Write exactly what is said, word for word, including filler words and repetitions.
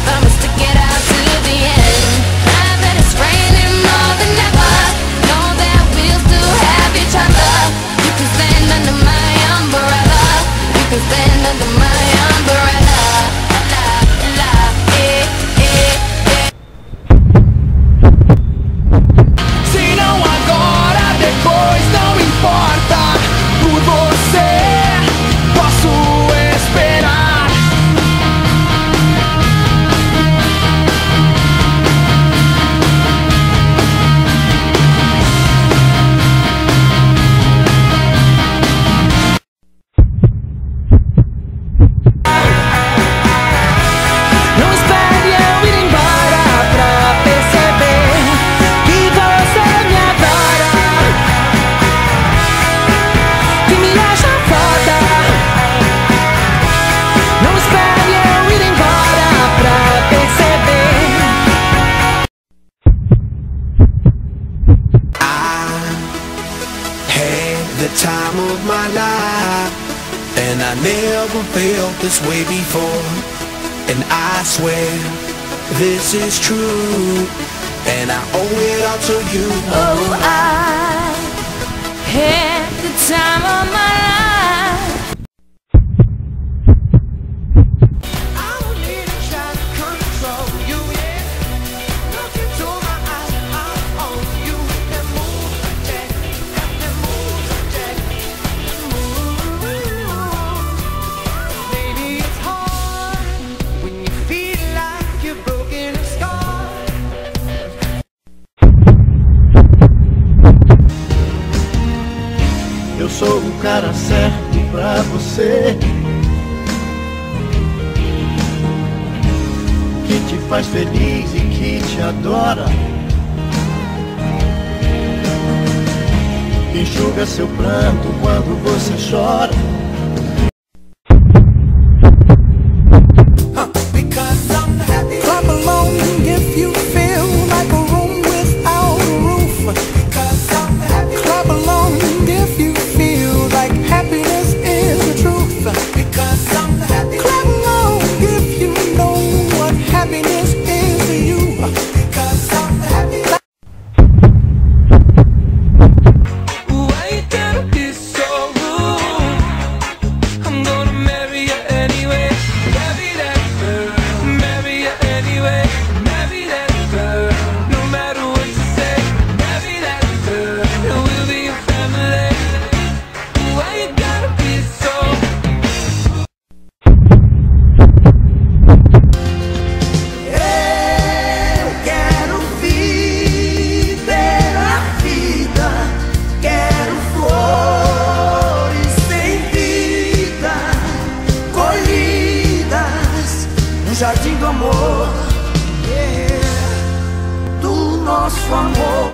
Promise to get out to the end. Now that it's raining more than ever, know that we'll still have each other. You can stand under my umbrella. You can stand under my umbrella. La, la, eh, eh, eh. Se não agora, depois não importa. Por você posso esperar. Não espere eu ir embora pra perceber que você me adora, que me acha foda. Não espere eu ir embora pra perceber. I had the time of my life, and I never felt this way before. And I swear this is true, and I owe it all to you. Oh, I had the time of my life. I don't need to try to control you, yeah. Look into my eyes, I'm on you. And move, Jack, and move, Jack, move. Baby, it's hard when you feel like you're broken and scarred. Eu sou o cara certo pra você, que te faz feliz e que te adora, enxuga seu pranto quando você chora. Because I'm happy. Clap along if you feel like a room without a roof. Because I'm happy. Clap along if you feel like happiness is the truth. Because I'm happy. Clap along if you know what happiness is to you. Because I'm happy. Why you gotta be so rude? I'm gonna marry you anyway. Marry that girl. Marry you anyway. Marry that girl. No matter what you say. Marry that girl. And we'll be your family. Why you gotta be so? Eu quero viver a vida, quero flores sem vida, colhidas no jardim do amor, yeah, do nosso amor.